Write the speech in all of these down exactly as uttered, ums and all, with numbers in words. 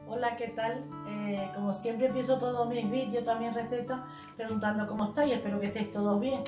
Hola, ¿qué tal? Eh, como siempre empiezo todos mis vídeos, también recetas, preguntando cómo estáis. Espero que estéis todos bien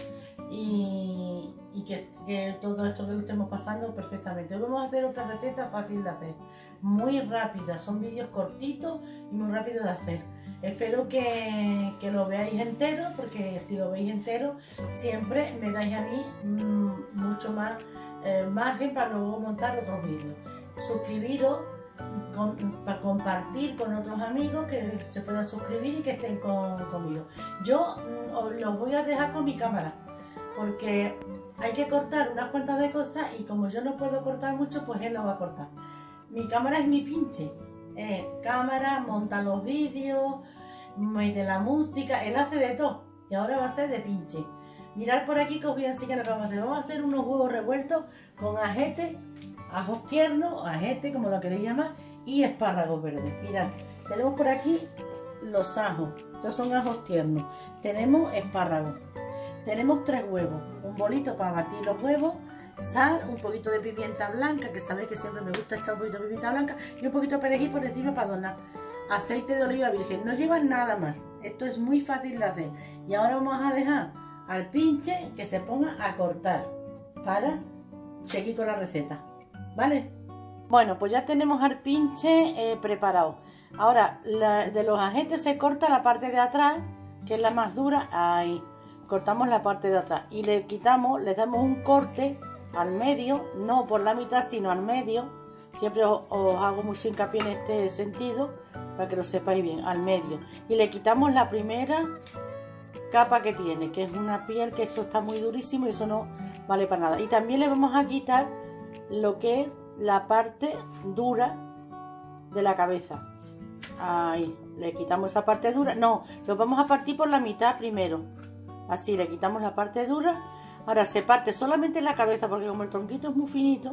y, y que, que todo esto que lo estemos pasando perfectamente. Hoy vamos a hacer otra receta fácil de hacer, muy rápida. Son vídeos cortitos y muy rápidos de hacer. Espero que, que lo veáis entero, porque si lo veis entero siempre me dais a mí mmm, mucho más eh, margen para luego montar otros vídeos. Suscribiros, Con, para compartir con otros amigos que se puedan suscribir y que estén con, conmigo. Yo mm, os los voy a dejar con mi cámara porque hay que cortar unas cuantas de cosas y como yo no puedo cortar mucho, pues él lo va a cortar. Mi cámara es mi pinche, eh, cámara, monta los vídeos, mete la música, él hace de todo y ahora va a ser de pinche. Mirad por aquí que os voy a enseñar lo que vamos a hacer. Vamos a hacer unos huevos revueltos con ajete, ajos tiernos, ajete como lo queréis llamar, y espárragos verdes. Mirad, tenemos por aquí los ajos, estos son ajos tiernos, tenemos espárragos, tenemos tres huevos, un bolito para batir los huevos, sal, un poquito de pimienta blanca, que sabéis que siempre me gusta echar un poquito de pimienta blanca, y un poquito de perejil por encima para adornar. Aceite de oliva virgen, no lleva nada más, esto es muy fácil de hacer. Y ahora vamos a dejar al pinche que se ponga a cortar para seguir con la receta, ¿vale? Bueno, pues ya tenemos al pinche eh, preparado. Ahora, la, de los ajetes se corta la parte de atrás, que es la más dura. Ahí, cortamos la parte de atrás y le quitamos, le damos un corte al medio, no por la mitad, sino al medio. Siempre os, os hago mucho hincapié en este sentido, para que lo sepáis bien, al medio. Y le quitamos la primera capa que tiene, que es una piel, que eso está muy durísimo y eso no vale para nada. Y también le vamos a quitar lo que es la parte dura de la cabeza. Ahí, le quitamos esa parte dura. No, lo vamos a partir por la mitad primero. Así, le quitamos la parte dura. Ahora se parte solamente la cabeza, porque como el tronquito es muy finito,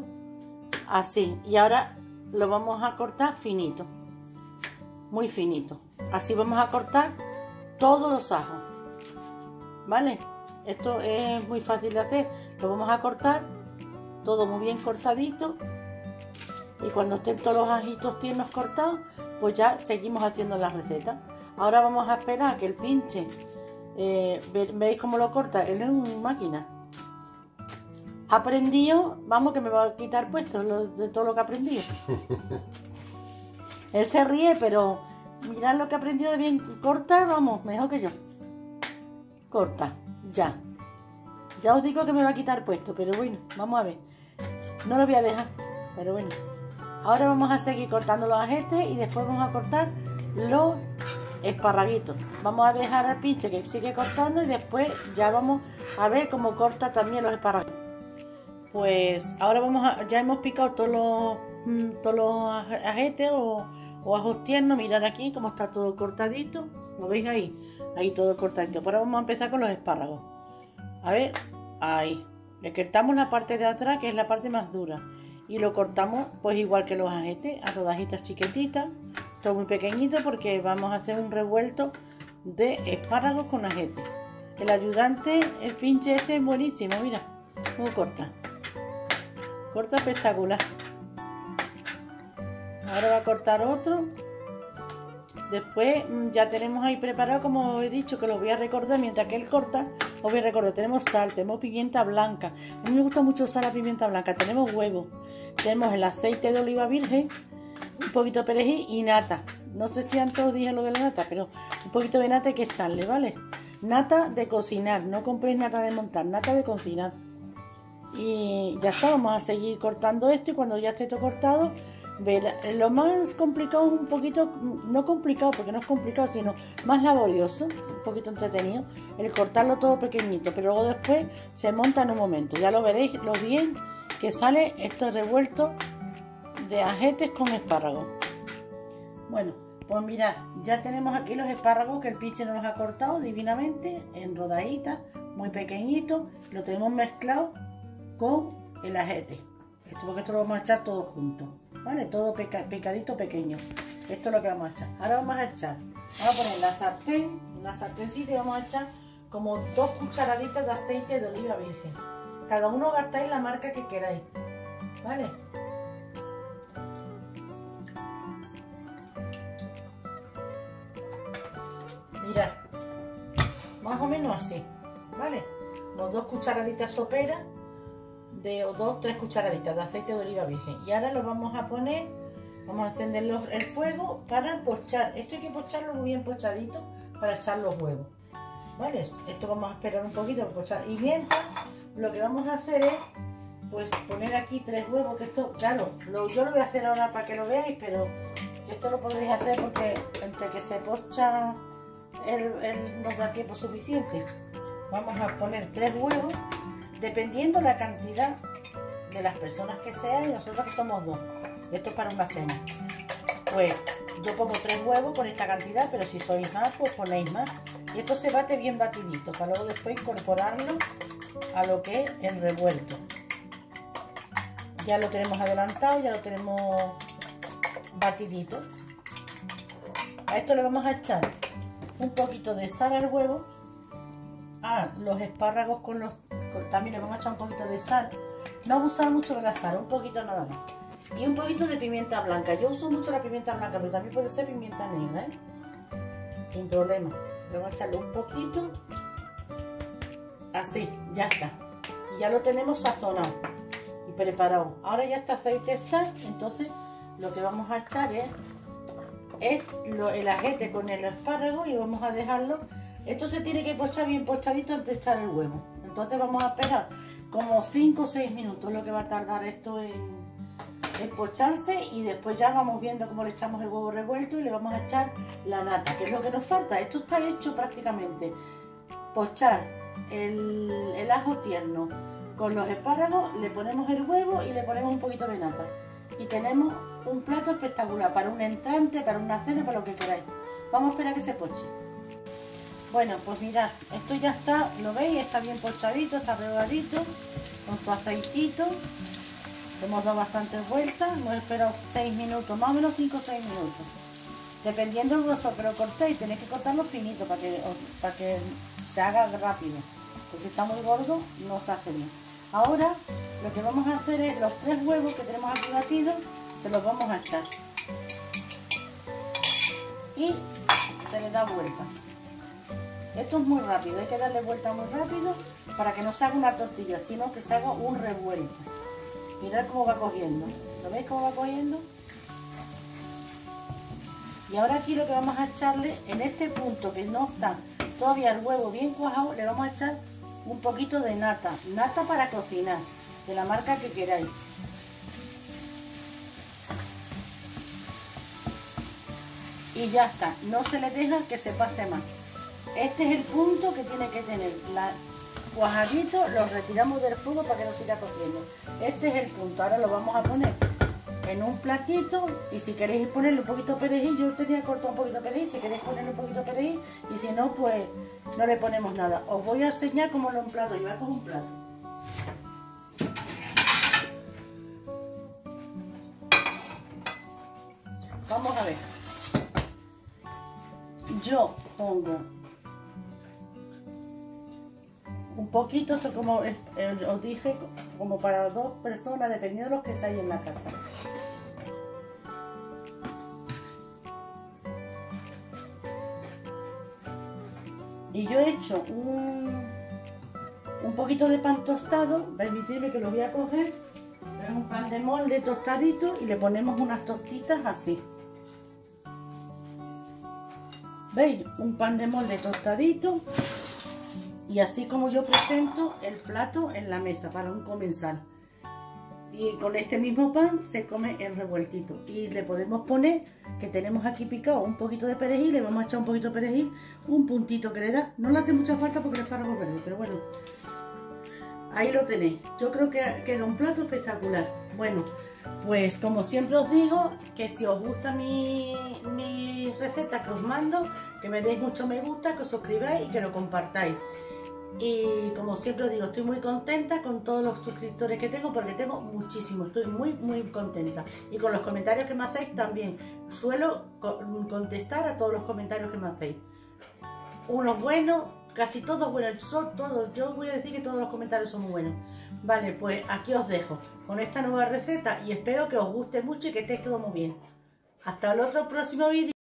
así. Y ahora lo vamos a cortar finito, muy finito. Así vamos a cortar todos los ajos, ¿vale? Esto es muy fácil de hacer. Lo vamos a cortar todo muy bien cortadito, y cuando estén todos los ajitos tiernos cortados, pues ya seguimos haciendo la receta. Ahora vamos a esperar a que el pinche, eh, ve, veis cómo lo corta, él es una máquina. Ha aprendido, vamos, que me va a quitar puesto lo, de todo lo que ha aprendido. Él se ríe, pero mirad lo que ha aprendido de bien. Corta, vamos, mejor que yo. Corta, ya. Ya os digo que me va a quitar puesto, pero bueno, vamos a ver. No lo voy a dejar, pero bueno. Ahora vamos a seguir cortando los ajetes y después vamos a cortar los esparraguitos. Vamos a dejar al pinche que sigue cortando y después ya vamos a ver cómo corta también los esparraguitos. Pues ahora vamos a, ya hemos picado todos los, mmm, todos los ajetes o, o ajos tiernos. Mirad aquí cómo está todo cortadito. ¿Lo veis ahí? Ahí todo cortadito. Ahora vamos a empezar con los espárragos. A ver, ahí. Le cortamos la parte de atrás, que es la parte más dura, y lo cortamos pues igual que los ajetes, a rodajitas chiquititas, todo muy pequeñito, porque vamos a hacer un revuelto de espárragos con ajete. El ayudante, el pinche este es buenísimo, mira cómo corta, corta espectacular. Ahora va a cortar otro. Después ya tenemos ahí preparado, como he dicho, que lo voy a recordar mientras que él corta. Os voy a recordar, tenemos sal, tenemos pimienta blanca. A mí me gusta mucho usar la pimienta blanca. Tenemos huevo, tenemos el aceite de oliva virgen, un poquito de perejil y nata. No sé si antes os dije lo de la nata, pero un poquito de nata hay que echarle, ¿vale? Nata de cocinar, no compréis nata de montar, nata de cocinar. Y ya está, vamos a seguir cortando esto y cuando ya esté todo cortado, lo más complicado es un poquito, no complicado porque no es complicado, sino más laborioso, un poquito entretenido, el cortarlo todo pequeñito, pero luego después se monta en un momento. Ya lo veréis lo bien que sale esto revuelto de ajetes con espárragos. Bueno, pues mirad, ya tenemos aquí los espárragos que el pinche nos ha cortado divinamente en rodajitas, muy pequeñitos. Lo tenemos mezclado con el ajete. Esto porque esto lo vamos a echar todo junto, ¿vale? Todo peca, picadito pequeño. Esto es lo que vamos a echar. Ahora vamos a echar, vamos a poner la sartén, una sarténcita, y vamos a echar como dos cucharaditas de aceite de oliva virgen. Cada uno gastáis la marca que queráis, ¿vale? mirad, más o menos así, ¿vale? Unos dos cucharaditas soperas de o dos, tres cucharaditas de aceite de oliva virgen. Y ahora lo vamos a poner, vamos a encender los, el fuego para pochar. Esto hay que pocharlo muy bien pochadito para echar los huevos, ¿vale? Esto vamos a esperar un poquito para pochar. Y mientras, lo que vamos a hacer es pues poner aquí tres huevos, que esto, claro, lo, yo lo voy a hacer ahora para que lo veáis, pero esto lo podréis hacer porque entre que se pocha el, el, nos da tiempo suficiente. Vamos a poner tres huevos, dependiendo la cantidad de las personas que sean, y nosotros que somos dos. Esto es para una cena. Pues yo pongo tres huevos con esta cantidad, pero si sois más, pues ponéis más. Y esto se bate bien batidito, para luego después incorporarlo a lo que es el revuelto. Ya lo tenemos adelantado, ya lo tenemos batidito. A esto le vamos a echar un poquito de sal al huevo. A los espárragos con los... Con, también le vamos a echar un poquito de sal. No abusar mucho de la sal, un poquito nada más. Y un poquito de pimienta blanca. Yo uso mucho la pimienta blanca, pero también puede ser pimienta negra, ¿eh? Sin problema. Le vamos a echarle un poquito. Así, ya está. Y ya lo tenemos sazonado y preparado. Ahora ya este aceite está, entonces lo que vamos a echar es, es lo, el ajete con el espárrago y vamos a dejarlo. Esto se tiene que pochar bien pochadito antes de echar el huevo. Entonces vamos a esperar como cinco o seis minutos lo que va a tardar esto en, en pocharse, y después ya vamos viendo cómo le echamos el huevo revuelto y le vamos a echar la nata, que es lo que nos falta. Esto está hecho prácticamente. Pochar el, el ajo tierno con los espárragos, le ponemos el huevo y le ponemos un poquito de nata. Y tenemos un plato espectacular para un entrante, para una cena, para lo que queráis. Vamos a esperar a que se poche. Bueno, pues mirad, esto ya está, ¿lo veis? Está bien pochadito, está regadito, con su aceitito. Hemos dado bastantes vueltas, hemos esperado seis minutos, más o menos cinco o seis minutos. Dependiendo del grosor que lo cortéis, tenéis que cortarlo finito para que, para que se haga rápido. Pues si está muy gordo, no se hace bien. Ahora, lo que vamos a hacer es los tres huevos que tenemos aquí batidos, se los vamos a echar. Y se les da vuelta. Esto es muy rápido, hay que darle vuelta muy rápido para que no se haga una tortilla, sino que se haga un revuelto. Mirad cómo va cogiendo. ¿Lo veis cómo va cogiendo? Y ahora aquí lo que vamos a echarle, en este punto que no está todavía el huevo bien cuajado, le vamos a echar un poquito de nata. Nata para cocinar, de la marca que queráis. Y ya está, no se le deja que se pase más. Este es el punto que tiene que tener la cuajadito, lo retiramos del fuego para que no siga cociendo. Este es el punto. Ahora lo vamos a poner en un platito, y si queréis ponerle un poquito de perejil, yo tenía cortado un poquito de perejil, si queréis ponerle un poquito de perejil, y si no, pues no le ponemos nada. Os voy a enseñar cómo lo emplato. Yo voy a coger un plato. Vamos a ver. Yo pongo un poquito, esto como eh, os dije, como para dos personas, dependiendo de los que seáis en la casa. Y yo he hecho un, un poquito de pan tostado, permitidme que lo voy a coger, es un pan de molde tostadito, y le ponemos unas tostitas así. ¿Veis? Un pan de molde tostadito. Y así como yo presento el plato en la mesa para un comensal. Y con este mismo pan se come el revueltito. Y le podemos poner, que tenemos aquí picado un poquito de perejil, le vamos a echar un poquito de perejil, un puntito que le da. No le hace mucha falta porque el espárrago es verde, pero bueno. Ahí lo tenéis. Yo creo que queda un plato espectacular. Bueno, pues como siempre os digo, que si os gusta mi, mi receta que os mando, que me deis mucho me gusta, que os suscribáis y que lo compartáis. Y como siempre os digo, estoy muy contenta con todos los suscriptores que tengo, porque tengo muchísimos, estoy muy muy contenta. Y con los comentarios que me hacéis también, suelo contestar a todos los comentarios que me hacéis. Unos buenos, casi todos buenos, son todos, yo voy a decir que todos los comentarios son muy buenos. Vale, pues aquí os dejo con esta nueva receta y espero que os guste mucho y que esté todo muy bien. Hasta el otro próximo vídeo.